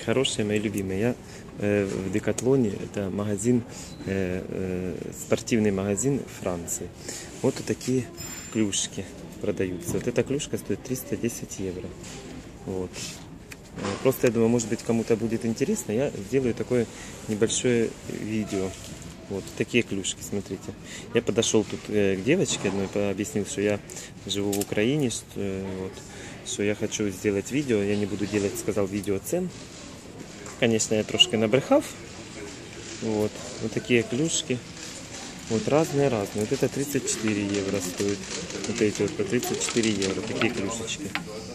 хорошие, мои любимые. Я в Декатлоне, это магазин, спортивный магазин Франции. Вот такие клюшки продаются. Вот эта клюшка стоит 310 евро. Вот. Просто я думаю, может быть, кому-то будет интересно, я сделаю такое небольшое видео. Вот такие клюшки, смотрите. Я подошел тут к девочке одной, объяснил, что я живу в Украине, что я хочу сделать видео. Я не буду делать, сказал, видео цен. Конечно, я трошки набрехав. Вот такие клюшки. Вот разные. Вот это 34 евро стоит. Вот эти вот по 34 евро. Такие клюшечки.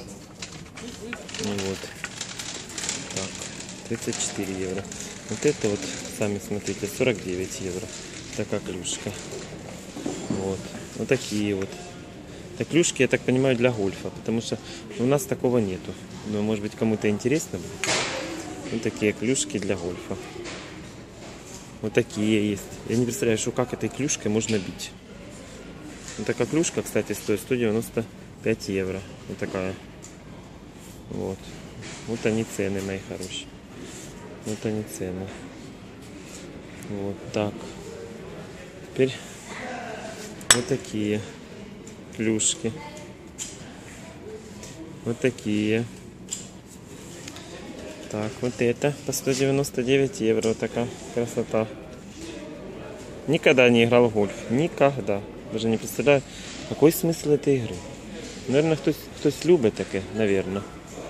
Вот. Так, 34 евро. Вот это вот, сами смотрите, 49 евро. Такая клюшка. Вот такие вот. Это клюшки, я так понимаю, для гольфа. Потому что у нас такого нету. Но может быть кому-то интересно будет. Вот такие клюшки для гольфа. Вот такие есть. Я не представляю, что как этой клюшкой можно бить. Вот такая клюшка, кстати, стоит 195 евро. Вот такая. Вот они цены, мои хорошие. Вот они цены. Вот так. Теперь вот такие клюшки. Вот такие. Так, вот это по 199 евро. Вот такая красота. Никогда не играл в гольф. Никогда. Даже не представляю, какой смысл этой игры. Наверное, кто-то любит такое, наверное.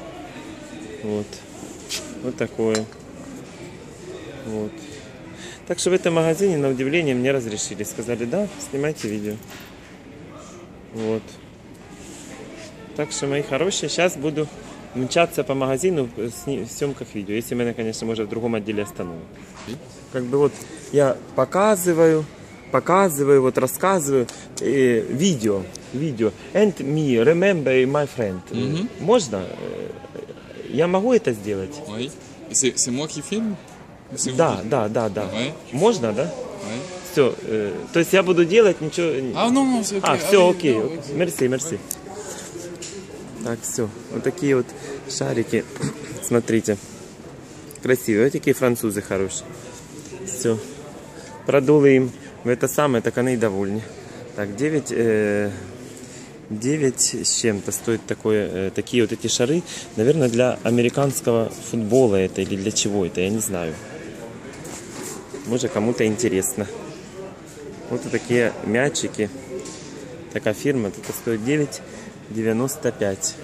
Вот такое. Вот. Так что в этом магазине, на удивление, мне разрешили. Сказали, да, снимайте видео. Вот. Так что, мои хорошие, сейчас буду мчаться по магазину в съемках видео. Если меня, конечно, может в другом отделе остановят. Как бы вот я показываю, вот рассказываю видео. And me, remember my friend. Можно? Я могу это сделать? Oui. C'est moi qui filme? Да. Oui. Можно, да? Oui. Все. То есть я буду делать ничего... Non, c'est ok. Все, окей. Мерси. Так, все. Вот такие вот шарики. Смотрите. Красивые. Вот такие французы хорошие. Все. Продули им в это самое, так они и довольны. Так, 9 с чем-то стоит такие вот эти шары. Наверное, для американского футбола это или для чего это, я не знаю. Может, кому-то интересно. Вот такие мячики. Такая фирма. Это стоит 9,95.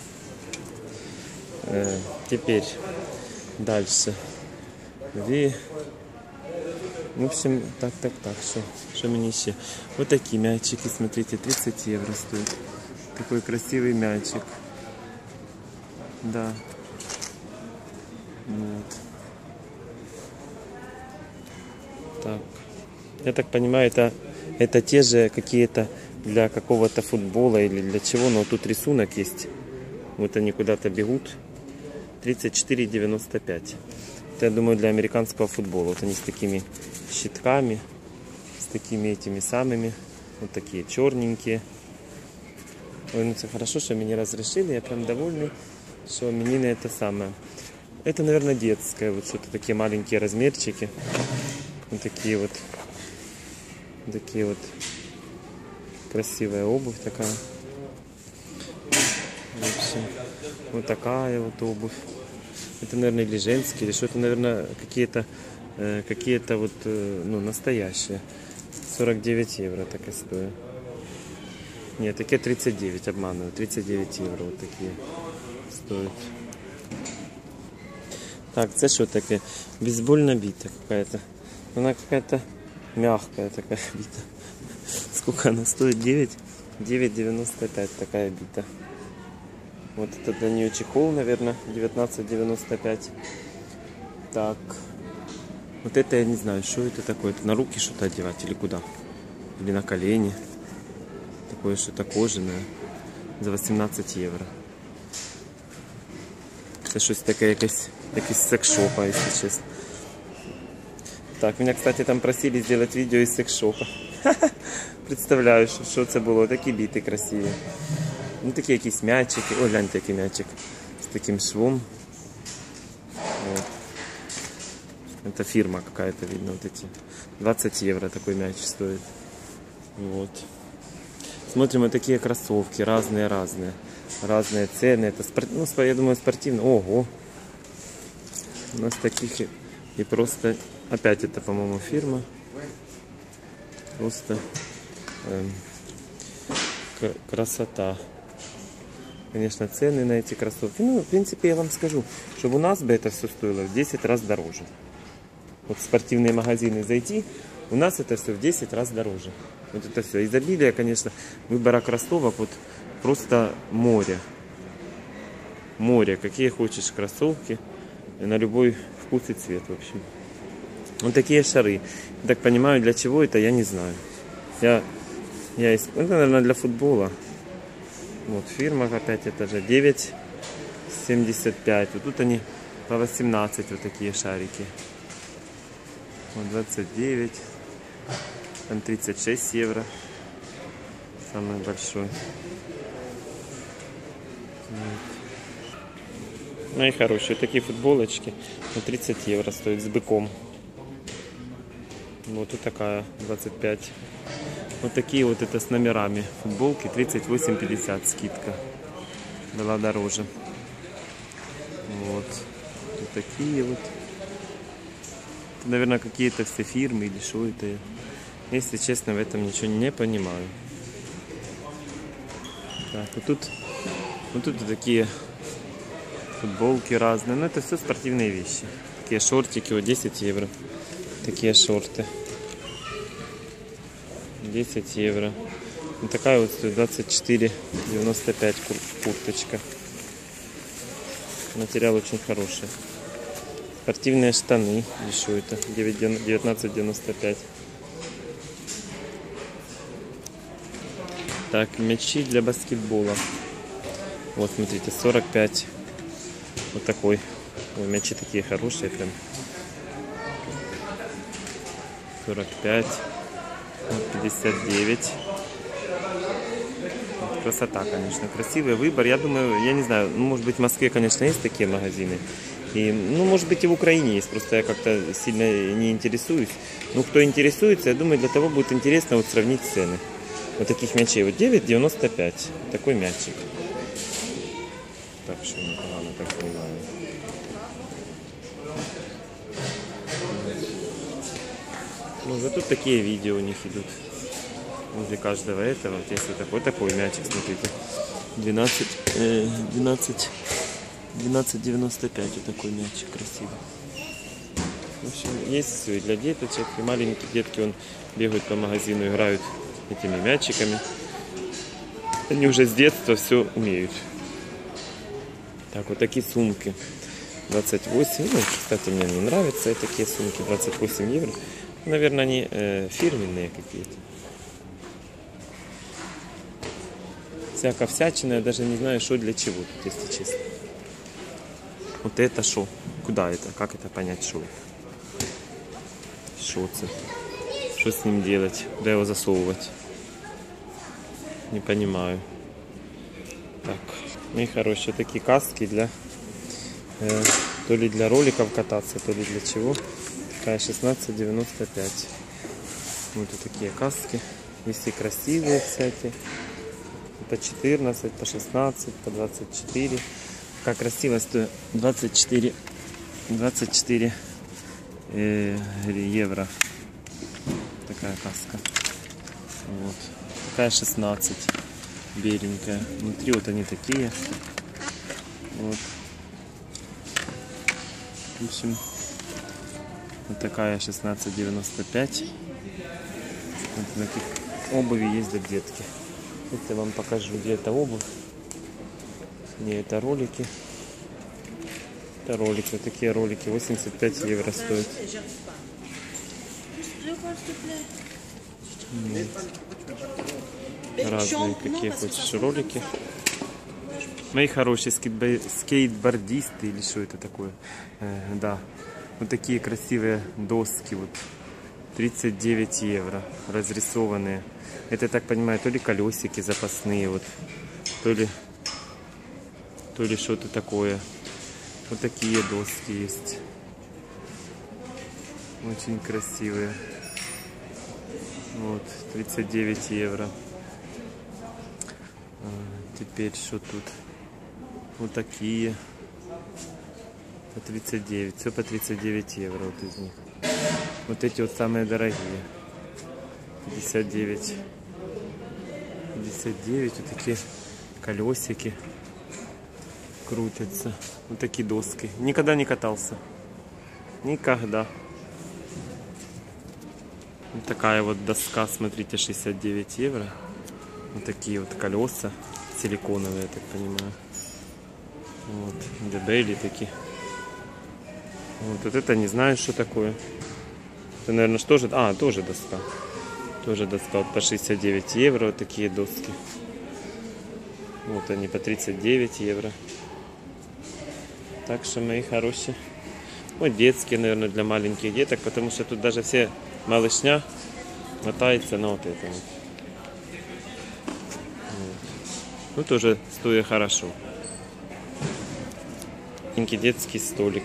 Теперь дальше. В общем, так. Что мне еще? Вот такие мячики, смотрите, 30 евро стоит. Такой красивый мячик. Да. Вот. Так. Я так понимаю, это те же какие-то для какого-то футбола или для чего, но тут рисунок есть. Вот они куда-то бегут. 34,95. Это, я думаю, для американского футбола. Вот они с такими щитками, с такими этими самыми. Вот такие черненькие. Ой, ну это хорошо, что мне разрешили. Я прям довольный, что мне на это самое. Это, наверное, детское. Вот что-то такие маленькие размерчики. Вот такие вот. Красивая обувь такая. В общем, вот такая вот обувь. Это, наверное, или женские, или что-то, наверное, какие-то вот, ну, настоящие. 49 евро так и стоит. Нет, такие 39, обманываю. 39 евро вот такие стоят. Так, это что такое? Бейсбольная бита какая-то. Она какая-то мягкая такая бита. Сколько она стоит? 9,95 такая бита. Вот это для нее чехол, наверное, 19,95. Так. Вот это я не знаю, что это такое. Это на руки что-то одевать или куда? Или на колени. Такое что-то кожаное. За 18 евро. Это что-то такое, якась секс-шопа, если честно. Так, меня, кстати, там просили сделать видео из секс-шопа. Представляю, що це було. Такі біти красиві. Такі якісь м'ячики. О, гляньте, який м'ячик. З таким швом. От. Это фирма какая-то, видно, вот эти. 20 евро такой мяч стоит. Вот. Смотрим вот такие кроссовки, разные цены. Это, ну, я думаю, спортивно. Ого! У нас таких и просто... Опять это, по-моему, фирма. Просто красота. Конечно, цены на эти кроссовки. Ну, в принципе, я вам скажу, чтобы у нас бы это все стоило в 10 раз дороже. Вот в спортивные магазины зайти, у нас это все в 10 раз дороже. Вот это все. Изобилие, конечно, выбора кроссовок, вот просто море. Море. Какие хочешь кроссовки. На любой вкус и цвет, в общем. Вот такие шары. Я так понимаю, для чего это, я не знаю. Это, наверное, для футбола. Вот фирма опять это же 9,75. Вот тут они по 18 вот такие шарики. Вот 29. Там 36 евро. Самый большой. Вот. Ну и хорошие. Такие футболочки. На 30 евро стоят с быком. Вот и такая 25. Вот такие вот это с номерами футболки 38,50 скидка. Была дороже. Вот. Вот такие вот. Наверное, какие-то все фирмы или что это. Если честно, в этом ничего не понимаю. Так, вот тут вот такие футболки разные. Но это все спортивные вещи. Такие шортики, вот 10 евро. Такие шорты. 10 евро. Вот такая вот стоит 24,95 курточка. Материал очень хороший. Спортивные штаны. Еще это 19,95. Так, мячи для баскетбола. Вот, смотрите, 45. Вот такой. Ой, мячи такие хорошие прям. 45. 59. Красота, конечно. Красивый выбор. Я думаю, я не знаю, ну, может быть, в Москве, конечно, есть такие магазины. И, ну, может быть, и в Украине есть. Просто я как-то сильно не интересуюсь. Ну, кто интересуется, я думаю, для того будет интересно вот сравнить цены. Вот таких мячей. Вот 9,95. Такой мячик. Так, что непогано так понимаю. Ну, зато такие видео у них идут. Возле каждого этого. Вот если такой мячик, смотрите. 12,95. Вот такой мячик красивый. В общем, есть все и для деточек. И маленькие детки вон бегают по магазину, играют этими мячиками. Они уже с детства все умеют. Так, вот такие сумки. 28. Ну, кстати, мне не нравятся такие сумки. 28 евро. Наверное, они фирменные какие-то. Всяко всячина, я даже не знаю, что для чего тут, если честно. Вот это что? Куда это? Как это понять, что это? Что это? Что с ним делать? Куда его засовывать? Не понимаю. Так, ну и хорошие такие каски для то ли для роликов кататься, то ли для чего. Такая 16,95. Вот такие каски. Есть и красивые всякие. По 14, по 16, по 24. Как красиво стоит 24 евро. Такая каска. Вот. Такая 16. Беленькая. Внутри вот они такие. Вот. В общем, вот такая 16,95. Вот таких обуви есть для детки. Вот я вам покажу, где это обувь. Не, это ролики. Это ролики, вот такие ролики. 85 евро стоят. Разные, какие хочешь ролики. Мои хорошие скейтбордисты, или что это такое? Да. Вот такие красивые доски. Вот. 39 евро. Разрисованные. Это, я так понимаю, то ли колесики запасные, вот, то ли что-то такое. Вот такие доски есть. Очень красивые. Вот, 39 евро. Теперь что тут? Вот такие. По 39. Все по 39 евро вот из них. Вот эти вот самые дорогие. 59. 59. Вот такие колесики крутятся. Вот такие доски. Никогда не катался. Никогда. Вот такая вот доска, смотрите, 69 евро. Вот такие вот колеса силиконовые, я так понимаю. Вот, дебели такие. Вот это не знаю, что такое. Это, наверное, что же? А, тоже доска. Тоже доска вот по 69 евро, вот такие доски. Вот они по 39 евро. Так что, мои хорошие. Вот детские, наверное, для маленьких деток, потому что тут даже все малышня мотается на вот этом. Ну, тоже стоит хорошо. Маленький детский столик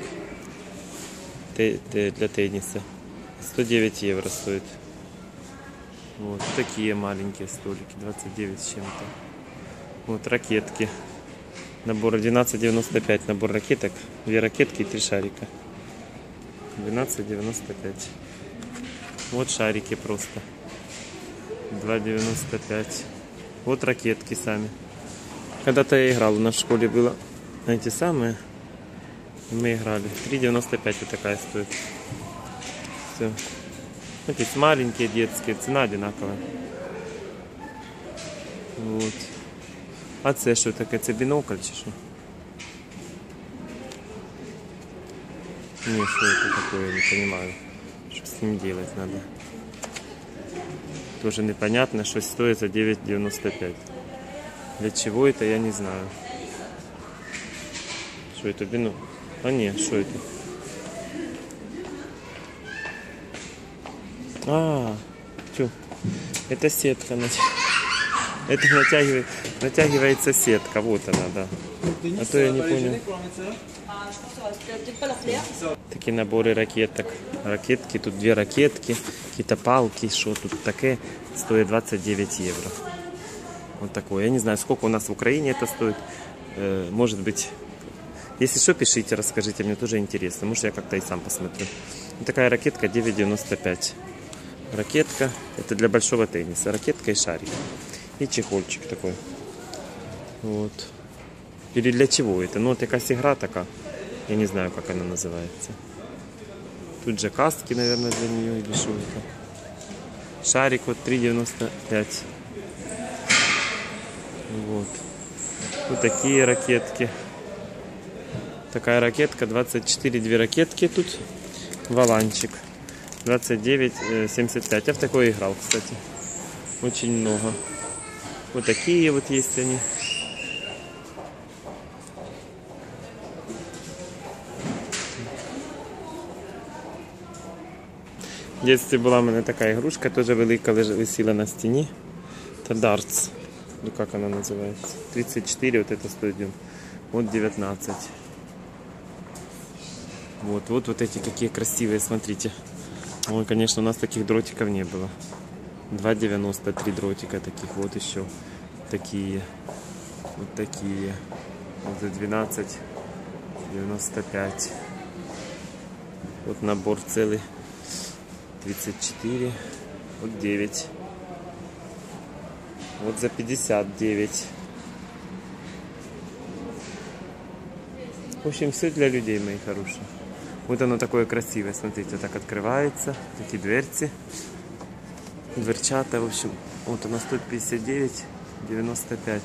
для тенниса. 109 евро стоит. Вот такие маленькие столики, 29 с чем-то. Вот ракетки. Набор 12,95. Набор ракеток. 2 ракетки и 3 шарика. 12,95. Вот шарики просто. 2,95. Вот ракетки сами. Когда-то я играл, у нас в школе было эти самые. Мы играли. 3,95 вот такая стоит. Все. Вот есть маленькие детские, цена одинаковая. Вот. А це що таке? Це бінокль чи що? Не, что это такое, я не понимаю. Что с ним делать надо. Тоже непонятно, что стоит за 9,95. Для чего это, я не знаю. Что это, бинокль? А не, что это? А, чё? Это сетка. Это натягивается сетка. Вот она, да. А то я не понял. Такие наборы ракеток. Ракетки, тут 2 ракетки. Какие-то палки, что тут такое. Стоит 29 евро. Вот такое. Я не знаю, сколько у нас в Украине это стоит. Может быть... Если что, пишите, расскажите, мне тоже интересно. Может, я как-то и сам посмотрю. Вот такая ракетка 9,95. Ракетка, это для большого тенниса. Ракетка и шарик. И чехольчик такой. Вот. Или для чего это? Ну, вот якась игра такая. Я не знаю, как она называется. Тут же каски, наверное, для нее. Или что это? Шарик вот 3,95. Вот. Вот такие ракетки. Такая ракетка, 24, 2 ракетки тут. Валанчик. 29,75. Я в такой играл, кстати. Очень много. Вот такие вот есть они. В детстве була в мене така ігрушка, теж велика, висіла на стіні. Это дартс. Ну как она называется? 34, вот это стоит. Вот 19. Вот эти какие красивые, смотрите. Ой, конечно, у нас таких дротиков не было. 2,93 дротика таких. Вот еще такие. Вот такие. Вот за 12,95. Вот набор целый. 34. Вот 9. Вот за 59. В общем, все для людей, мои хорошие. Вот оно такое красивое, смотрите, так открывается, такие дверцы, дверчата, в общем, вот оно стоит 59,95.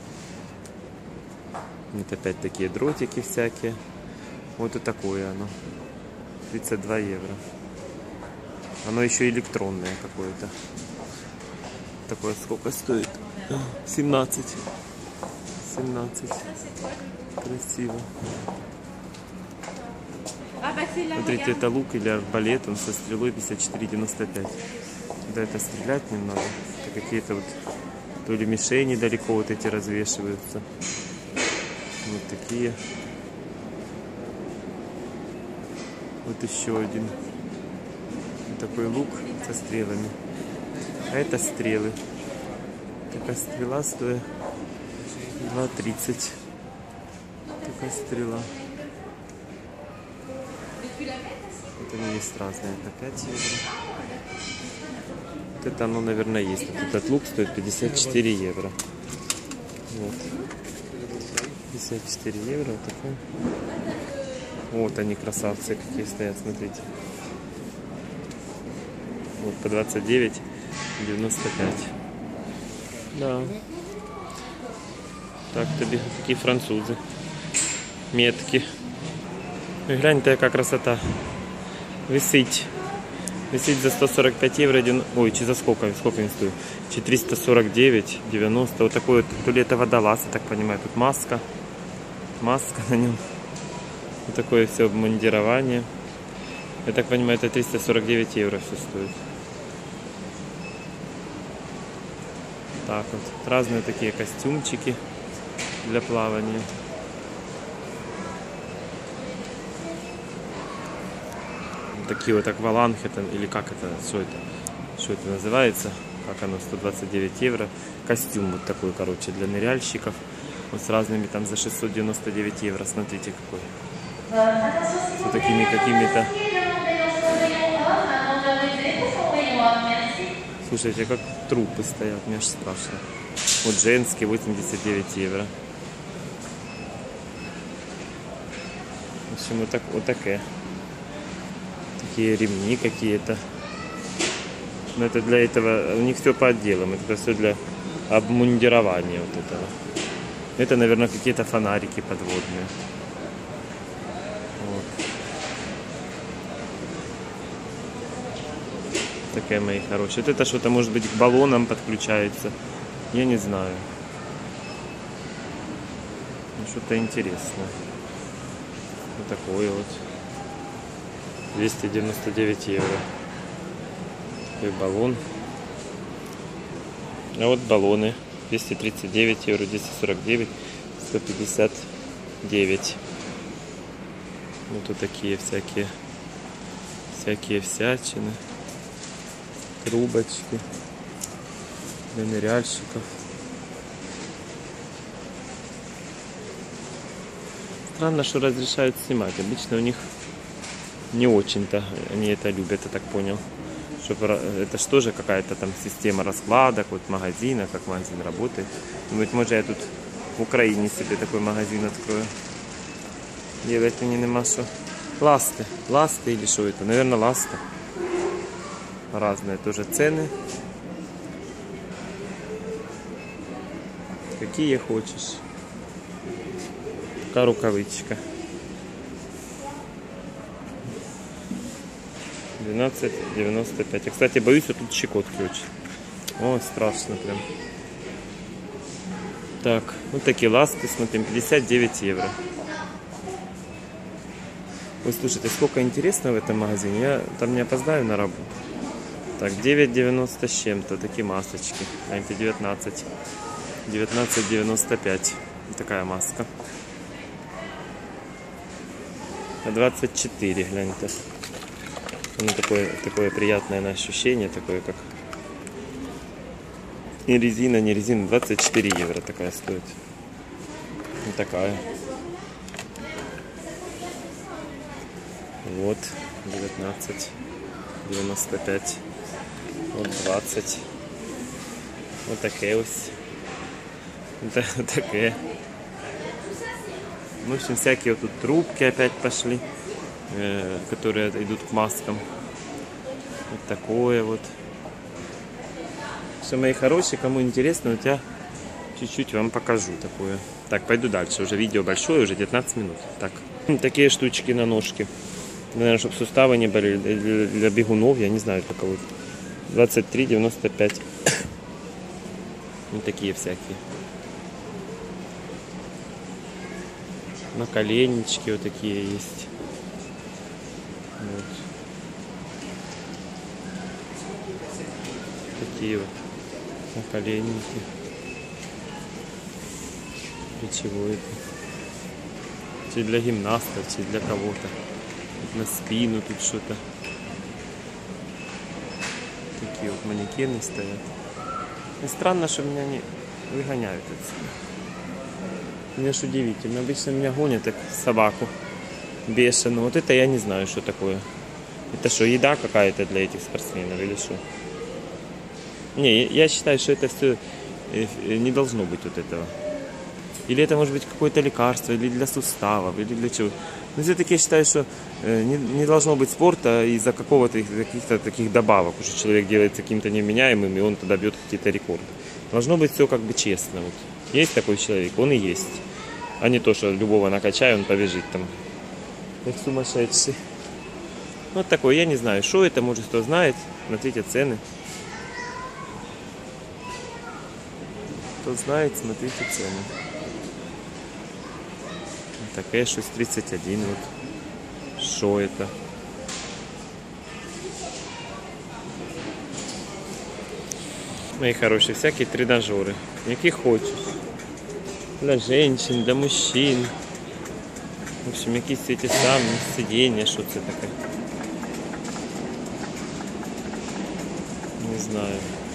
Вот опять такие дротики всякие, вот и такое оно, 32 евро. Оно еще электронное какое-то. Такое сколько стоит? 17. 17. Красиво. Смотрите, это лук или арбалет, он со стрелой 54,95. Когда это стрелять немного, это какие-то вот то ли мишени далеко вот эти развешиваются. Вот такие. Вот еще один. такой лук со стрелами. А это стрелы. Такая стрела стоит 2,30. Такая стрела. Вот они есть разные. Это 5 евро. Вот это оно, наверное, есть. Вот этот лук стоит 54 евро. Вот. 54 евро. Вот такой. Вот они, красавцы, какие стоят, смотрите. Вот по 29,95. Да. Так, тобі такие французы. Метки. И гляньте, яка красота. Висить. Висить за 145 евро. Ой, чи за сколько? Сколько он стоит? 449,90. Вот такой вот. То ли это водолаз, я так понимаю. Тут маска. Маска на нем. Вот такое все обмундирование. Я так понимаю, это 349 евро все стоит. Так вот. Разные такие костюмчики для плавания. Такие вот акваланги, или как это, что это называется, как оно, 129 евро. Костюм вот такой, короче, для ныряльщиков. Вот с разными там за 699 евро, смотрите какой. С вот такими какими-то. Слушайте, как трупы стоят, мне аж страшно. Вот женский, 89 евро. В общем, вот такие. Такие ремни какие-то. Но это для этого, у них все по отделам. Это все для обмундирования вот этого. Это, наверное, какие-то фонарики подводные. Вот. Такая, мои хорошие. Вот это что-то, может быть, к баллонам подключается. Я не знаю. Что-то интересное. Вот такое вот. 299 евро. Такой баллон. А вот баллоны. 239 евро, 249, 159. Вот тут такие всякие всячины. Трубочки. Для ныряльщиков. Странно, что разрешают снимать. Обычно у них не очень-то они это любят, я так понял. Это что же какая-то там система раскладок, вот магазина, как магазин работает. Думаю, может я тут в Украине себе такой магазин открою. Делать мне нема что. Ласты или что это? Наверное, ласты. Разные тоже цены. Какие хочешь. Такая рукавичка. 12,95. Я, кстати, боюсь, что тут щекотки очень. О, страшно прям. Так, вот такие ласты, смотрим, 59 евро. Вы слушайте, сколько интересного в этом магазине. Я там не опоздаю на работу. Так, 9,90 с чем-то. Такие масочки. Гляньте, 19. 19,95. Такая маска. 24, гляньте. Ну, такое приятное на ощущение, такое как не резина, 24 евро такая стоит. Вот такая. Вот 19,95. Вот 20. Вот такие вот. Вот такие. В общем, всякие вот тут трубки опять пошли, которые идут к маскам. Вот такое вот. Все, мои хорошие, кому интересно, вот я чуть-чуть вам покажу такое. Так, пойду дальше. Уже видео большое, уже 19 минут. Так, такие штучки на ножки. Наверное, чтобы суставы не болели. Для бегунов, я не знаю, для кого. 23,95. Вот такие всякие. Наколеннички вот такие есть. Вот. Такие вот наколенники. Для чего это? Чи для гимнастов, чи для кого-то. На спину тут что-то. такі от манекени стоять. И странно, что меня не выгоняют отсюда. Мне ж удивительно. Обычно меня гонят как собаку бешеную. Вот это я не знаю, что такое. Это что, еда какая-то для этих спортсменов или что? Не, я считаю, что это все не должно быть вот этого. Или это может быть какое-то лекарство, или для суставов, или для чего. Но все-таки я считаю, что не должно быть спорта из-за каких-то таких добавок. Уже человек делается каким-то невменяемым, и он тогда бьет какие-то рекорды. Должно быть все как бы честно. Вот. Есть такой человек, он и есть. А не то, что любого накачай, он побежит там. Как сумасшедший. Вот такой, я не знаю, что это, может кто знает. Смотрите цены. Кто знает, смотрите цены. Такая 631 вот. Что это? Мои хорошие, всякие тренажеры. Какие хочешь. Для женщин, для мужчин. В общем, якісь эти самые сиденья, что это такое. Не знаю.